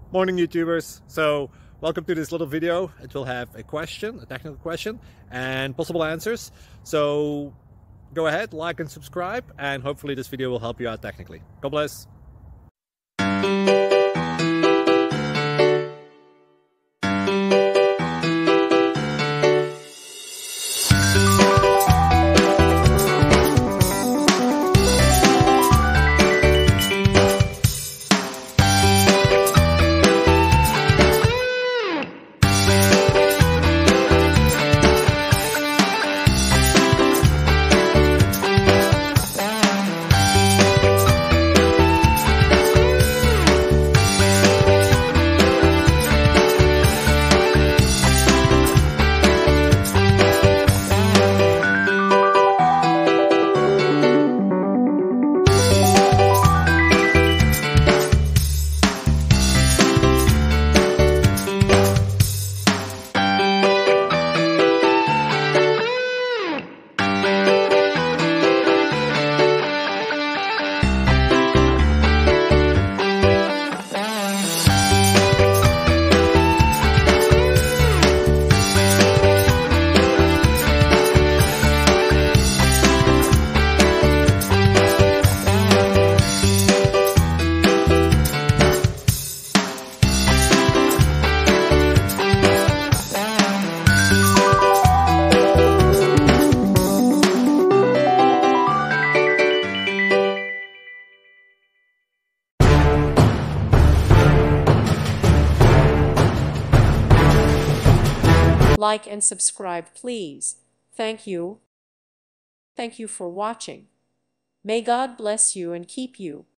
Morning YouTubers. So welcome to this little video. It will have a question, a technical question, and possible answers. So go ahead, like and subscribe, and hopefully this video will help you out technically. God bless. Like and subscribe, please. Thank you. Thank you for watching. May God bless you and keep you.